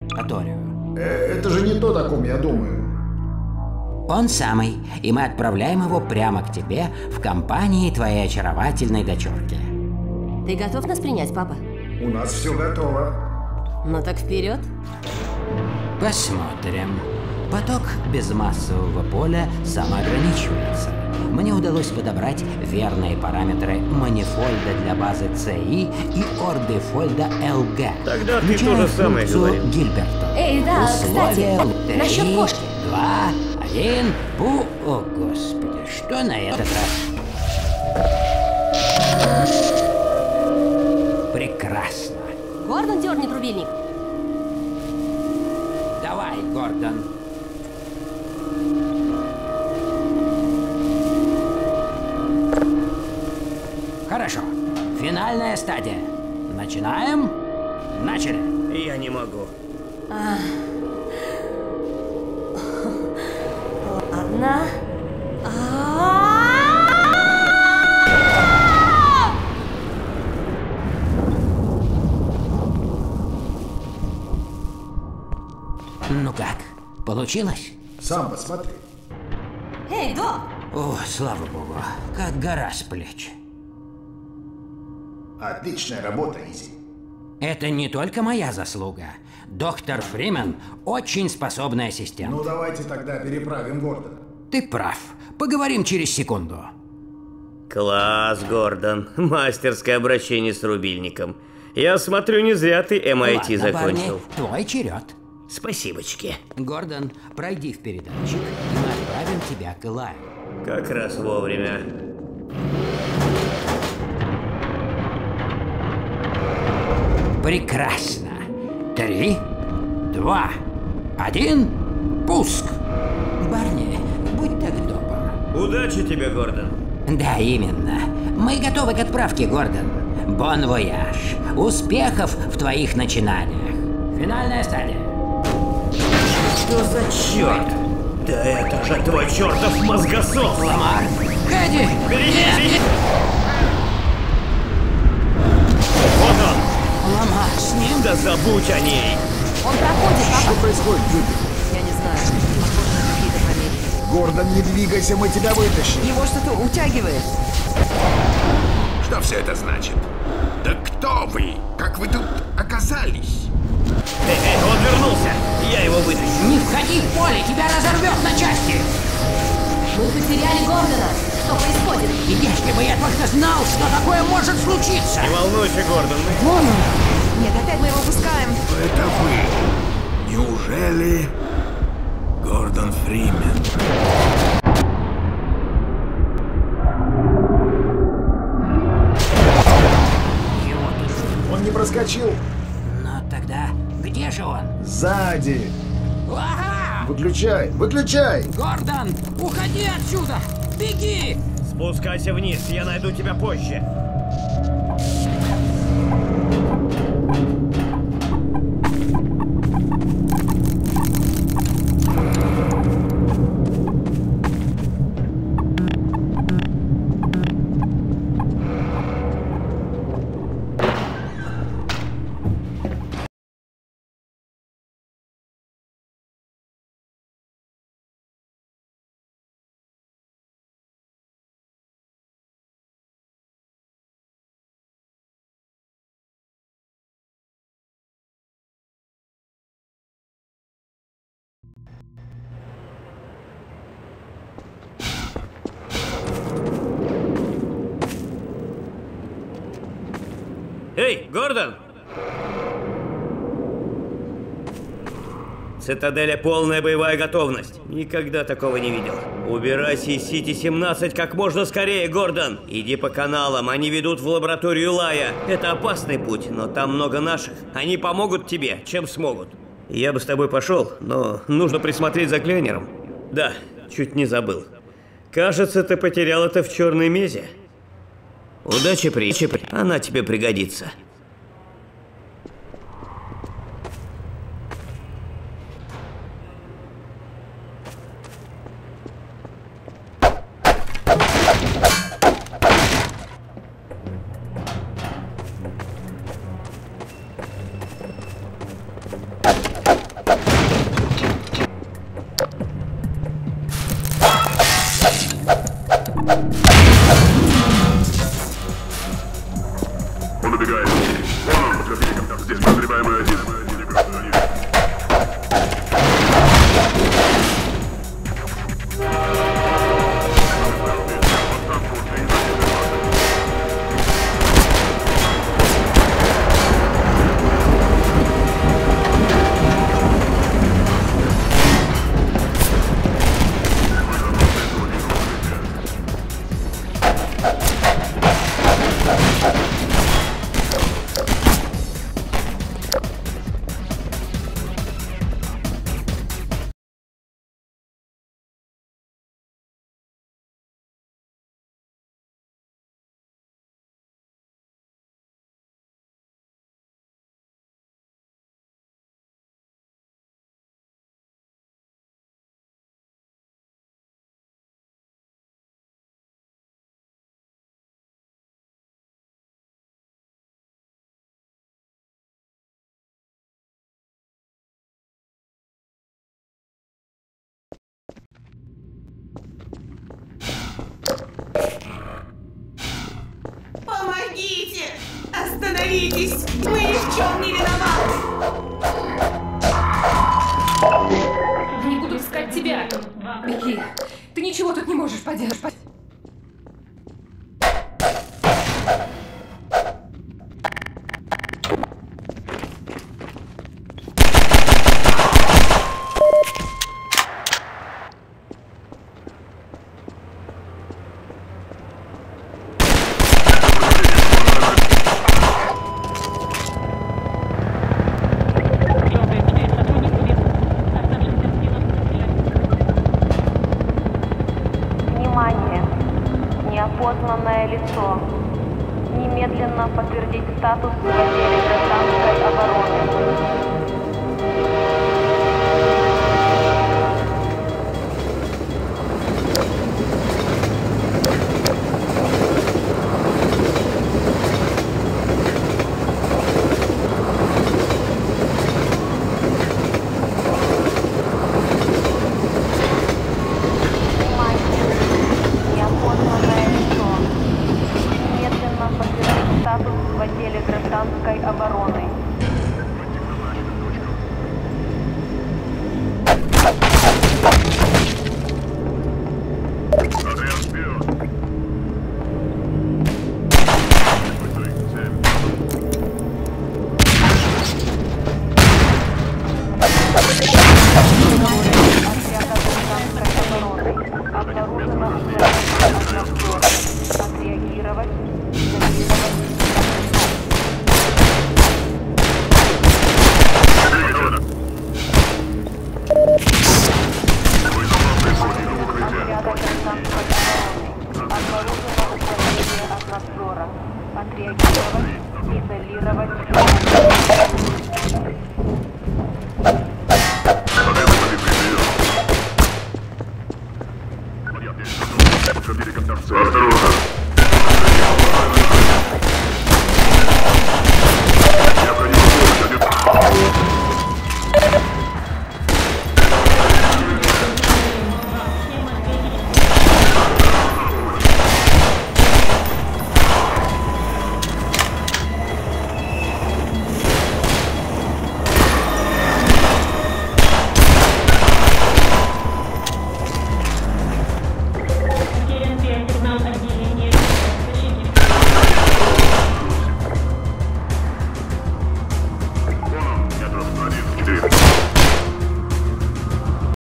Аторио. Это же не то, о ком я думаю. Он самый, и мы отправляем его прямо к тебе в компании твоей очаровательной дочурки. Ты готов нас принять, папа? У нас все готово. Ну так вперед. Посмотрим. Поток безмассового поля самоограничивается. Мне удалось подобрать верные параметры манифольда для базы CI и орбифольда LG. Тогда ты то же самое говорил. Гильберта. Эй, да, Условия кстати, насчет кошки. 2, 1, пу... О, господи, что на этот раз? Прекрасно. Гордон, дерни рубильник. Давай, Гордон. Хорошо. Финальная стадия. Начинаем? Начали. Я не могу. Одна. Ну как, получилось? Сам посмотри. Эй, док! О, слава богу, как гора с плеч. Отличная работа, Изи. Это не только моя заслуга. Доктор Фримен очень способный ассистент. Ну давайте тогда переправим Гордона. Ты прав. Поговорим через секунду. Класс, Гордон. Мастерское обращение с рубильником. Я смотрю, не зря ты MIT Ладно, закончил. парни, твой черед. Спасибочки. Гордон, пройди в передатчик, и мы отправим тебя к Илаю. Как раз вовремя. Прекрасно. 3, 2, 1, пуск. Барни, будь так добр. Удачи тебе, Гордон. Да, именно. Мы готовы к отправке, Гордон. Бон вояж. Успехов в твоих начинаниях. Финальная стадия. Что за черт? Да это же твой чертов мозгосос! Ламар. Хэдди! Берегись! Вот он! Ламар, с ним? Да забудь о ней! Он проходит, Что папа. происходит, Джуди? Я не знаю. Похоже на какие-то помехи. Гордон, не двигайся, мы тебя вытащим. Его что-то утягивает. Что все это значит? Да кто вы? Как вы тут оказались? Эй, он вернулся! Я его вытащу! Не входи в поле, тебя разорвет на части! Мы потеряли Гордона. Что происходит? И если бы я только знал, что такое может случиться! Не волнуйся, Гордон. Нет, опять мы его пускаем. Это вы. Неужели Гордон Фримен? Его тут... Он не проскочил. Но тогда где же он? Сзади. Ага! Выключай, выключай. Гордон, уходи отсюда! Беги! Спускайся вниз, я найду тебя позже. Эй, Гордон! Цитаделя полная боевая готовность. Никогда такого не видел. Убирайся из Сити-17 как можно скорее, Гордон. Иди по каналам, они ведут в лабораторию Лая. Это опасный путь, но там много наших. Они помогут тебе, чем смогут. Я бы с тобой пошел, но нужно присмотреть за Кленером. Да, чуть не забыл. Кажется, ты потерял это в черной мезе. Удачи, она тебе пригодится. Помогите! Остановитесь! Мы ни в чем не виноваты! Они будут искать тебя. Беги. Ты ничего тут не можешь поделать. Неопознанное лицо. Немедленно подтвердить статус в отделе гражданской обороны. В отделе гражданской обороны. Обнаружено отреагировать. Отреагировать, изолировать.